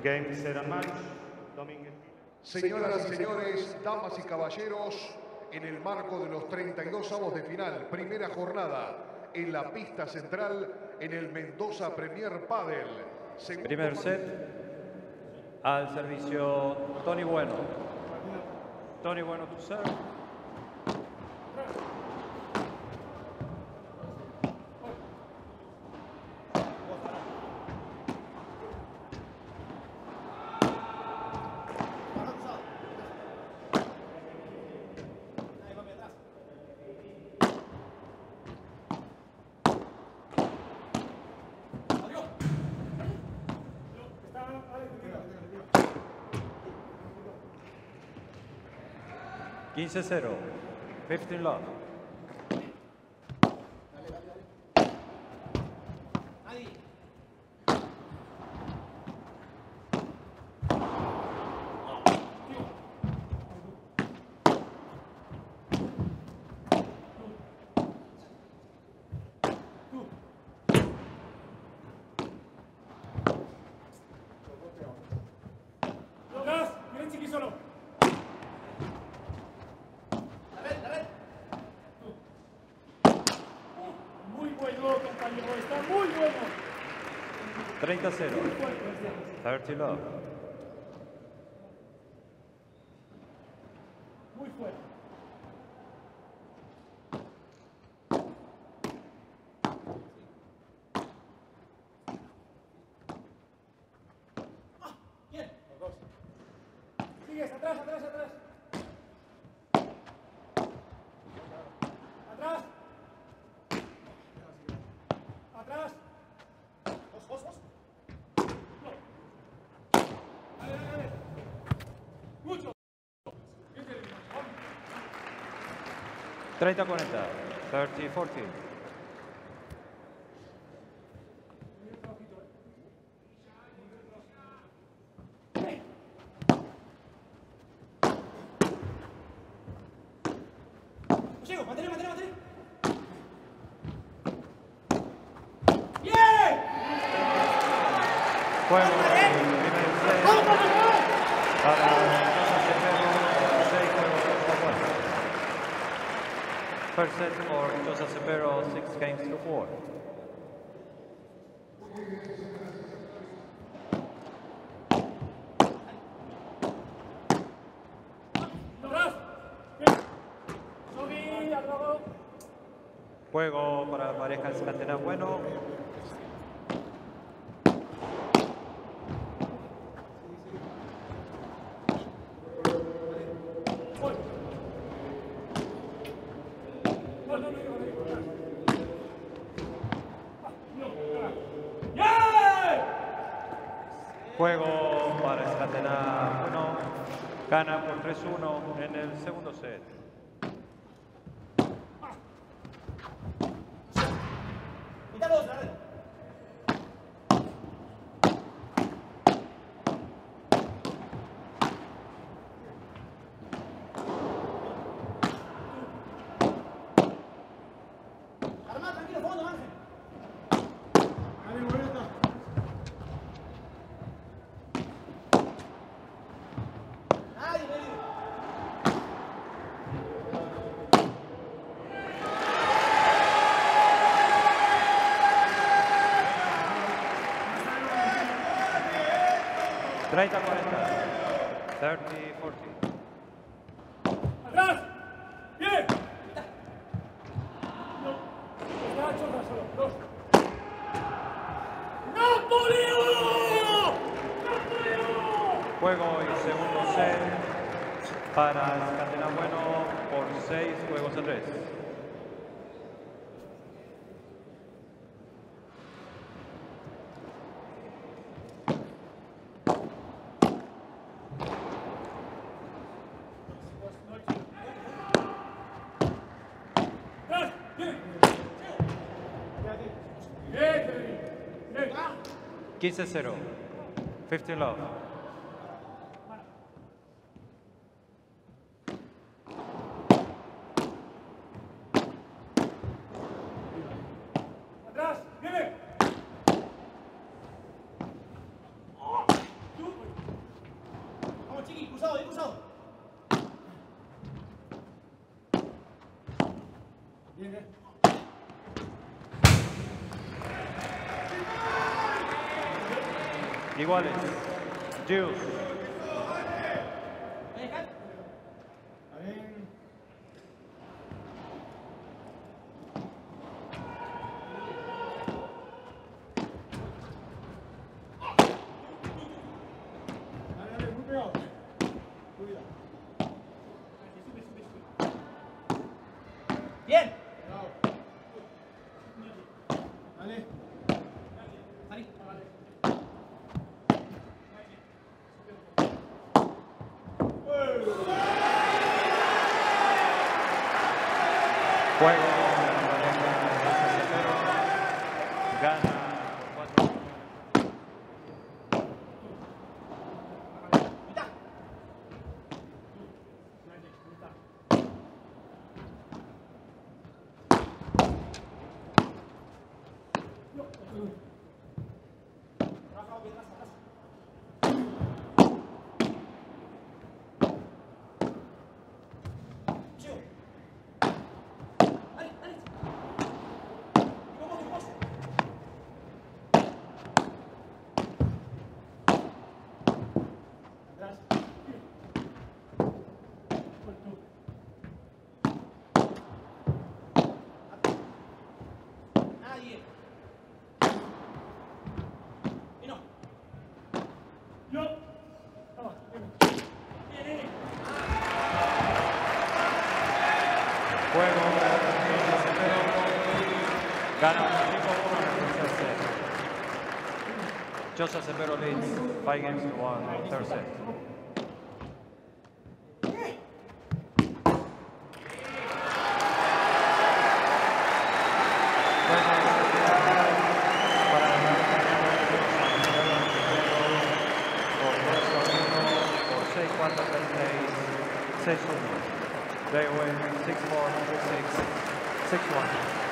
Game, set and match. Domínguez. Señoras y señores, damas y caballeros, en el marco de los 32avos de final, primera jornada, en la pista central, en el Mendoza Premier Padel. Primer set, al servicio Tony Bueno. Tony Bueno to serve. Quince 0, 15 love. Solo. 30-0. 30 love. Muy fuerte. Bien. Sigues, atrás, atrás, atrás. Atrás. Atrás. Vos. Dale. Mucho. 30-40. 30-14. Llego, mantén. Juego primer set para Mendoza Cepero, 6 juegos a 4. First set for Mendoza Cepero, 6 games to 4. Juego para la pareja Escatena Bueno. Juego para Escatena Bueno. Gana por 3-1 en el segundo set. Treinta 40. 30-40. ¡Atrás! ¡Bien! No. Está chorra solo. 2. ¡Napoleón! Juego y segundo set para Escatena Bueno por 6 juegos a 3. Bien. 15-0. 15 love. Atrás, viene. cruzado, bien cruzado. Bien, bien. Iguales. Jules. Bien. Dale. Salí. Juego. Gana por 4. Nadie. Y no. Yo. Vamos. Bien, bien. Juego. Gana el equipo 1 en el tercer set. Joseph Cepero leads 5 games to 1 in the third set. They win 6-4, 6-6, 6-1.